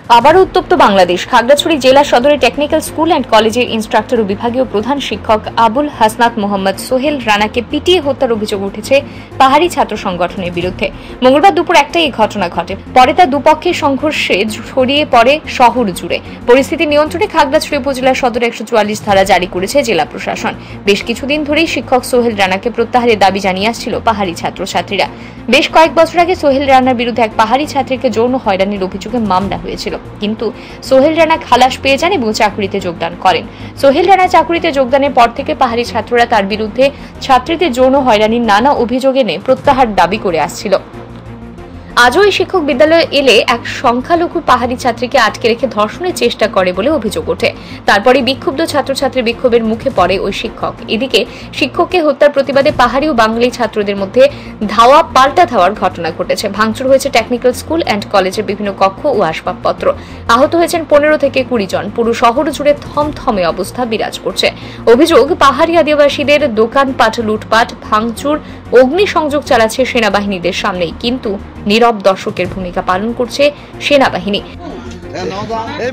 আবারও উত্তপ্ত বাংলাদেশ। খাগড়াছড়ি জেলা সদরে টেকনিক্যাল স্কুল অ্যান্ড কলেজের ইন্সট্রাক্টর ও বিভাগীয় প্রধান শিক্ষক আবুল হাসনাত মোহাম্মদ সোহেল রানাকে পিটিয়ে হত্যার অভিযোগ উঠেছে পাহাড়ি ছাত্র সংগঠনের বিরুদ্ধে। মঙ্গলবার দুপুর 1টায় এই ঘটনা ঘটে। পরে তা দুপক্ষের সংঘর্ষে ছড়িয়ে পড়ে শহর জুড়ে। পরিস্থিতি নিয়ন্ত্রণে খাগড়াছড়ি উপজেলা সদরে 144 ধারা জারি করেছে জেলা প্রশাসন। বেশ কিছুদিন ধরেই শিক্ষক সোহেল রানাকে প্রত্যাহারের দাবি জানিয়ে আসছিল পাহাড়ি ছাত্রছাত্রীরা। বেশ কয়েক বছর আগে সোহেল রানার বিরুদ্ধে এক পাহাড়ি ছাত্রীকে যৌন হয়রানির অভিযোগে মামলা হয়েছিল, কিন্তু সোহেল রানা খালাস পেয়ে যান এবং চাকরিতে যোগদান করেন। সোহেল রানা চাকরিতে যোগদানের পর থেকে পাহাড়ি ছাত্ররা তার বিরুদ্ধে ছাত্রীদের যৌন হয়রানির নানা অভিযোগ এনে প্রত্যাহার দাবি করে আসছিল। আজও এই শিক্ষক বিদ্যালয়ে এলে এক সংখ্যালঘু পাহাড়ি ছাত্রীকে আটকে রেখে ধর্ষণের চেষ্টা করে বলে অভিযোগ ওঠে। তারপরে বিক্ষুব্ধ ছাত্রছাত্রীর বিক্ষোভের মুখে পড়ে ওই শিক্ষক। এদিকে শিক্ষককে হত্যার প্রতিবাদে পাহাড়ি ও বাঙালি ছাত্রদের মধ্যে ধাওয়া পাল্টা ধাওয়ার ঘটনা ঘটেছে। ভাঙচুর হয়েছে টেকনিক্যাল স্কুল অ্যান্ড কলেজের বিভিন্ন কক্ষ ও আসবাবপত্র। আহত হয়েছেন 15 থেকে 20 জন। পুরো শহর জুড়ে থমথমে অবস্থা বিরাজ করছে। অভিযোগ, পাহাড়ি আদিবাসীদের দোকানপাট লুটপাট, ভাঙচুর, অগ্নিসংযোগ চালাচ্ছে সেনাবাহিনীদের সামনেই, কিন্তু নীরব দর্শকের ভূমিকা পালন করছে সেনাবাহিনী। এই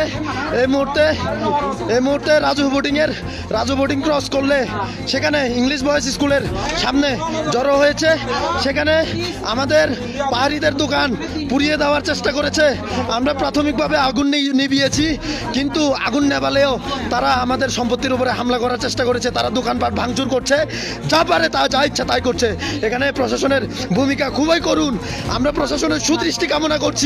মুহূর্তে রাজু বোর্ডিং ক্রস করলে সেখানে ইংলিশ বয়েজ স্কুলের সামনে জড়ো হয়েছে। সেখানে আমাদের পাহাড়িদের দোকান পুড়িয়ে দেওয়ার চেষ্টা করেছে। আমরা প্রাথমিকভাবে আগুন নিভিয়েছি, কিন্তু আগুন নেভালেও তারা আমাদের সম্পত্তির উপরে হামলা করার চেষ্টা করেছে। তারা দোকানপাট ভাঙচুর করছে, যা পারে তা যা ইচ্ছা তাই করছে। এখানে প্রশাসনের ভূমিকা খুবই করুণ। আমরা প্রশাসনের সুদৃষ্টি কামনা করছি।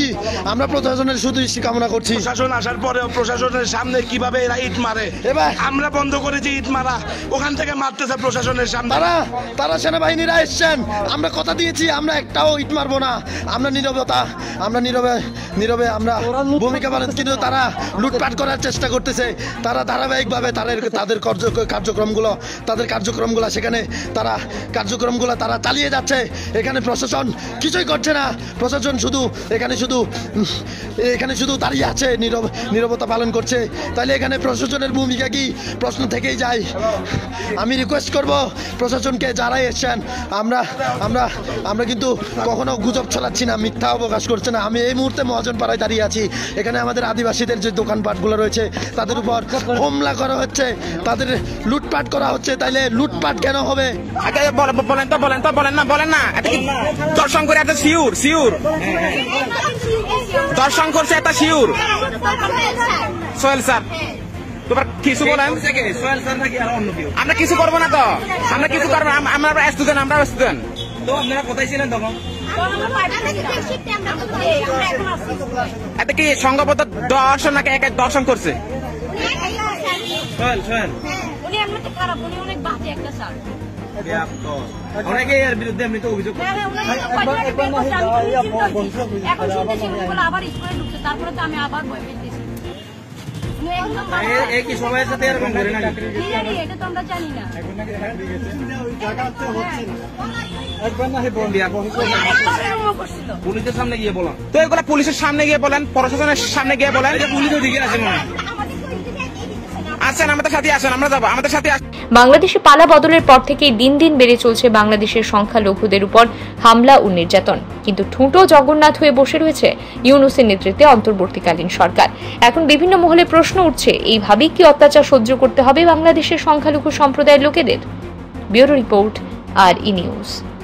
প্রশাসন আসার পরেও প্রশাসনের সামনে কিভাবে এরা ইট মারে, এবার আমরা বন্ধ করেছি ইট মারা, ওখান থেকে মারতেছে প্রশাসনের সামনে। তারা সেনাবাহিনীরা এসছেন, আমরা কথা দিয়েছি আমরা একটাও ইট মারবো না। আমরা নীরবে আমরা ভূমিকা পালন, কিন্তু তারা লুটপাট করার চেষ্টা করতেছে। তারা ধারাবাহিকভাবে তাদের কার্যক্রমগুলো সেখানে তারা চালিয়ে যাচ্ছে। এখানে প্রশাসন কিছুই করছে না। প্রশাসন এখানে শুধু দাঁড়িয়ে আছে, নীরবতা পালন করছে। তাহলে এখানে প্রশাসনের ভূমিকা কি, প্রশ্ন থেকেই যায়। আমি রিকোয়েস্ট করব প্রশাসনকে, যারাই এসছেন, আমরা কিন্তু কখনো গুজব ছড়াচ্ছি না, মিথ্যা অবকাশ করছে না। আমি এই মুহূর্তে মহাজনপাড়ায় দাঁড়িয়ে আছি। এখানে আমাদের আদিবাসীদের যে দোকানপাটগুলো রয়েছে তাদের উপর হামলা করা হচ্ছে, তাদের লুটপাট করা হচ্ছে। তাইলে লুটপাট কেন হবে? বলেন না দর্শন করে এত শিউর দর্শন করছে এত শিউর। সোহেল স্যার তোমার কিছু বলেন। আমরা কিছু করবো না, তো আমরা কিছু করবো না। আমরা স্টুডেন্ট তো আপনারা কোথায় ছিলেন তখন? এটা কি সংঘবদ্ধ দর্শন নাকি একা দর্শন করছে? অনেকে এর বিরুদ্ধে এমনি তো অভিযোগ একই সময়ের সাথে এরকম করে না, এটা তো আমরা জানি না। পুলিশের সামনে গিয়ে বলেন তো, এগুলো পুলিশের সামনে গিয়ে বলেন, প্রশাসনের সামনে গিয়ে বলেন। পুলিশ ওদিকে আছে মনে হয়। আসেন আমাদের সাথে, আসেন আমরা যাবো, আমাদের সাথে। বাংলাদেশে পালা বদলের পর থেকেই দিন দিন বেড়ে চলছে বাংলাদেশের সংখ্যালঘুদের উপর হামলা ও নির্যাতন। কিন্তু ঠুঁটো জগন্নাথ হয়ে বসে রয়েছে ইউনূসের নেতৃত্বে অন্তর্বর্তীকালীন সরকার। এখন বিভিন্ন মহলে প্রশ্ন উঠছে, এইভাবেই কি অত্যাচার সহ্য করতে হবে বাংলাদেশের সংখ্যালঘু সম্প্রদায়ের লোকেদের? Bureau report, RE news.